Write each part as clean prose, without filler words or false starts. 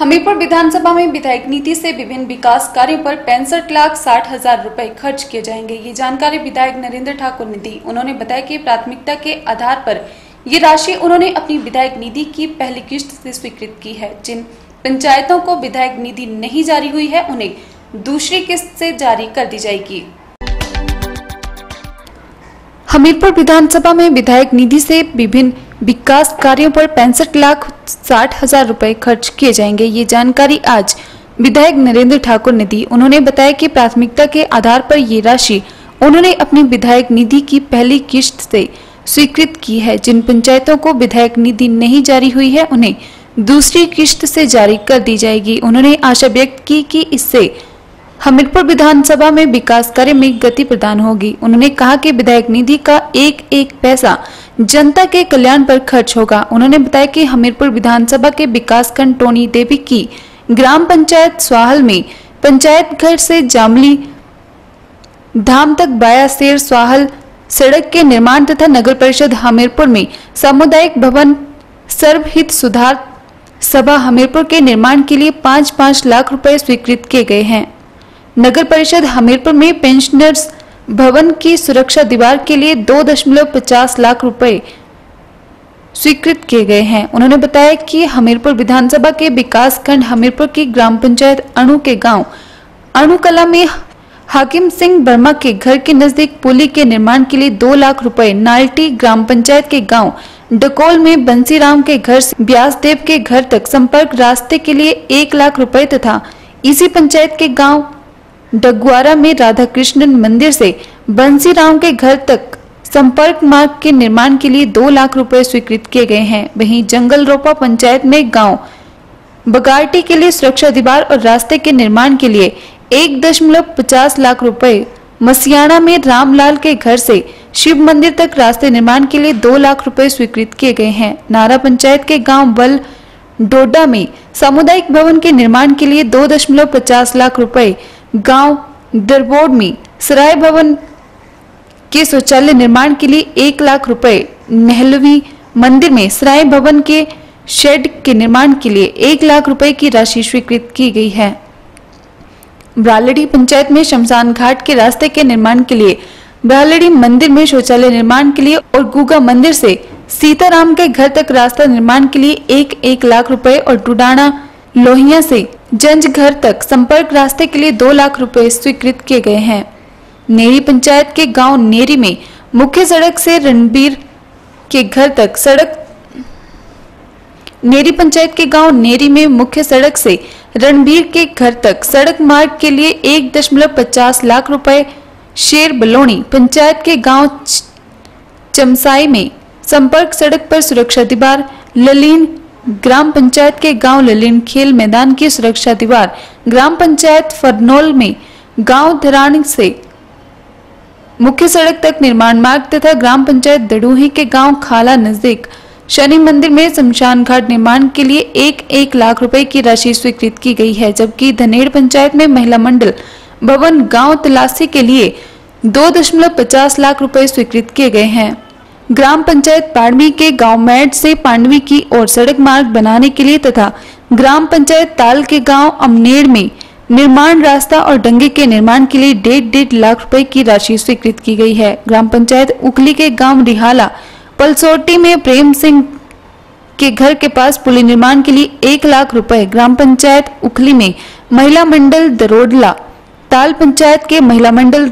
हमीरपुर विधानसभा में विधायक निधि से विभिन्न विकास कार्यों पर 65,60,000 रुपए खर्च किए जाएंगे। ये जानकारी विधायक नरेंद्र ठाकुर ने दी। उन्होंने बताया कि प्राथमिकता के आधार पर ये राशि उन्होंने अपनी विधायक निधि की पहली किश्त से स्वीकृत की है। जिन पंचायतों को विधायक निधि नहीं जारी हुई है उन्हें दूसरी किस्त से जारी कर दी जाएगी। हमीरपुर विधानसभा में विधायक निधि से विभिन्न विकास कार्यों पर 65,60,000 रुपए खर्च किए जाएंगे। ये जानकारी आज विधायक नरेंद्र ठाकुर ने दी। उन्होंने बताया कि प्राथमिकता के आधार पर ये राशि उन्होंने अपनी विधायक निधि की पहली किश्त से स्वीकृत की है। जिन पंचायतों को विधायक निधि नहीं जारी हुई है उन्हें दूसरी किश्त से जारी कर दी जाएगी। उन्होंने आशा व्यक्त की कि इससे हमीरपुर विधानसभा में विकास कार्य में गति प्रदान होगी। उन्होंने कहा कि विधायक निधि का एक एक पैसा जनता के कल्याण पर खर्च होगा। उन्होंने बताया कि हमीरपुर विधानसभा के विकास खंड टोनी देवी की ग्राम पंचायत स्वाहल में पंचायत घर से जामली धाम तक बाया शेर स्वाहल सड़क के निर्माण तथा नगर परिषद हमीरपुर में सामुदायिक भवन सर्वहित सुधार सभा हमीरपुर के निर्माण के लिए 5-5 लाख रुपए स्वीकृत किए गए हैं। नगर परिषद हमीरपुर में पेंशनर्स भवन की सुरक्षा दीवार के लिए 2.50 लाख रुपए स्वीकृत किए गए हैं। उन्होंने बताया कि हमीरपुर विधानसभा के विकास खंड हमीरपुर की ग्राम पंचायत अणु के गांव अणुकला में हाकिम सिंह वर्मा के घर के नजदीक पुली के निर्माण के लिए 2 लाख रुपए, नाल्टी ग्राम पंचायत के गांव डकोल में बंसीराम के घर से व्यासदेव के घर तक संपर्क रास्ते के लिए 1 लाख रुपए तथा इसी पंचायत के गांव डगवारा में राधा कृष्णन मंदिर से बंसीराम के घर तक संपर्क मार्ग के निर्माण के लिए 2 लाख रुपए स्वीकृत किए गए हैं। वहीं जंगल रोपा पंचायत में गांव बगारटी के लिए सुरक्षा दीवार और रास्ते के निर्माण के लिए 1.50 लाख रुपए, मसियाना में रामलाल के घर से शिव मंदिर तक रास्ते निर्माण के लिए 2 लाख रुपए स्वीकृत किए गए हैं। नारा पंचायत के गांव बल डोडा में सामुदायिक भवन के निर्माण के लिए 2.50 लाख रुपए, गांव दरबोड में सराय भवन के शौचालय निर्माण के लिए 1 लाख रुपए, नेहलवी मंदिर में सराय भवन के शेड के निर्माण के लिए 1 लाख रुपए की राशि स्वीकृत की गई है। ब्रालड़ी पंचायत में शमशान घाट के रास्ते के निर्माण के लिए, ब्रालड़ी मंदिर में शौचालय निर्माण के लिए और गुगा मंदिर से सीताराम के घर तक रास्ता निर्माण के लिए 1-1 लाख रुपए और टुडाना लोहिया से जंज घर तक संपर्क रास्ते के लिए 2 लाख रुपए स्वीकृत किए गए हैं। नेरी पंचायत के गांव नेरी में मुख्य सड़क से रणबीर के घर तक नेरी पंचायत के गांव नेरी में मुख्य सड़क से रणबीर के घर तक सड़क मार्ग के लिए 1.50 लाख रुपए, शेर बलोनी पंचायत के गांव चमसाई में संपर्क सड़क पर सुरक्षा दीवार, ललीन ग्राम पंचायत के गांव ललीन खेल मैदान की सुरक्षा दीवार, ग्राम पंचायत फरनोल में गांव धरानी से मुख्य सड़क तक निर्माण मार्ग तथा ग्राम पंचायत दड़ूही के गांव खाला नजदीक शनि मंदिर में शमशान घाट निर्माण के लिए 1-1 लाख रुपए की राशि स्वीकृत की गई है। जबकि धनेड़ पंचायत में महिला मंडल भवन गांव तलासी के लिए 2.50 लाख रुपए स्वीकृत किए गए हैं। ग्राम पंचायत पांडवी के गांव मैट से पांडवी की ओर सड़क मार्ग बनाने के लिए तथा ग्राम पंचायत ताल के गांव अमनेड़ में निर्माण रास्ता और डंगे के निर्माण के लिए 1.5 लाख रुपए की राशि स्वीकृत की गई है। ग्राम पंचायत उखली के गांव रिहाला पलसोटी में प्रेम सिंह के घर के पास पुली निर्माण के लिए 1 लाख रुपए, ग्राम पंचायत उखली में महिला मंडल दरोडला, ताल पंचायत के महिला मंडल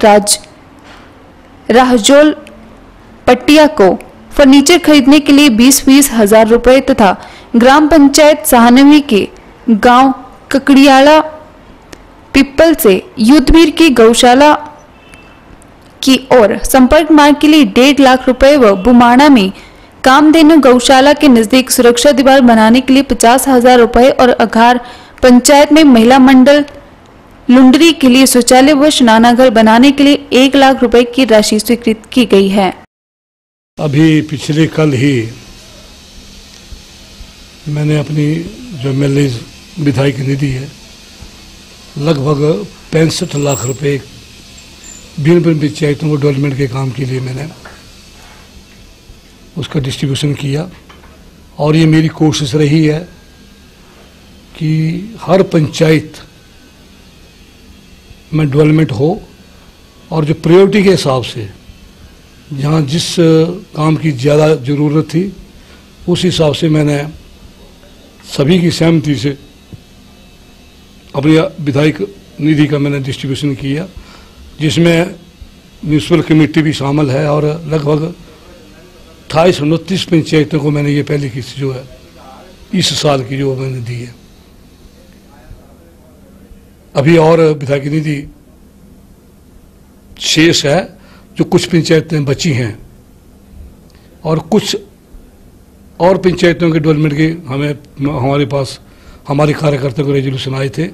राहजोल पट्टिया को फर्नीचर खरीदने के लिए 20-20 हजार रुपए तथा ग्राम पंचायत सहानवी के गांव ककड़ियाला पिप्पल से युद्धवीर की गौशाला की ओर संपर्क मार्ग के लिए 1.5 लाख रुपए व बुमाणा में कामधेनु गौशाला के नजदीक सुरक्षा दीवार बनाने के लिए 50,000 रुपए और अघार पंचायत में महिला मंडल लुंडरी के लिए शौचालय व स्नानागार बनाने के लिए 1 लाख रुपए की राशि स्वीकृत की गई है। अभी पिछले कल ही मैंने अपनी जो एमएलए विधायक निधि है लगभग 65 लाख रुपए भिन्न पंचायतों को डेवलपमेंट के काम के लिए मैंने उसका डिस्ट्रीब्यूशन किया और ये मेरी कोशिश रही है कि हर पंचायत में डेवलपमेंट हो और जो प्रायोरिटी के हिसाब से जहाँ जिस काम की ज़्यादा ज़रूरत थी उस हिसाब से मैंने सभी की सहमति से अपनी विधायक निधि का मैंने डिस्ट्रीब्यूशन किया, जिसमें म्यूनसिपल कमेटी भी शामिल है और लगभग 28-29 पंचायतों को मैंने ये पहली किस्त जो है इस साल की जो मैंने दी है। अभी और विधायक निधि शेष है, जो कुछ पंचायतें बची हैं और कुछ और पंचायतों के डेवलपमेंट के हमारे पास हमारे कार्यकर्ताओं को रेजोल्यूशन आए थे।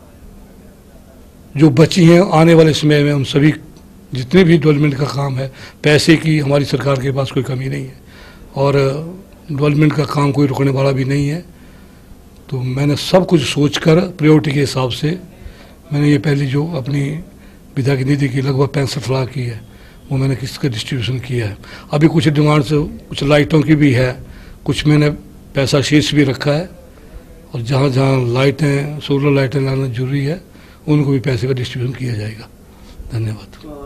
जो बची हैं आने वाले समय में हम सभी जितने भी डेवलपमेंट का काम है, पैसे की हमारी सरकार के पास कोई कमी नहीं है और डेवलपमेंट का काम कोई रुकने वाला भी नहीं है। तो मैंने सब कुछ सोचकर प्रायोरिटी के हिसाब से मैंने ये पहली जो अपनी विधायक निधि की लगभग 65 लाख की है वो मैंने किस्त का डिस्ट्रीब्यूशन किया है। अभी कुछ डिमांड से कुछ लाइटों की भी है, कुछ मैंने पैसा शेष भी रखा है और जहाँ जहाँ लाइटें सोलर लाइटें लाना जरूरी है उनको भी पैसे का डिस्ट्रीब्यूशन किया जाएगा। धन्यवाद।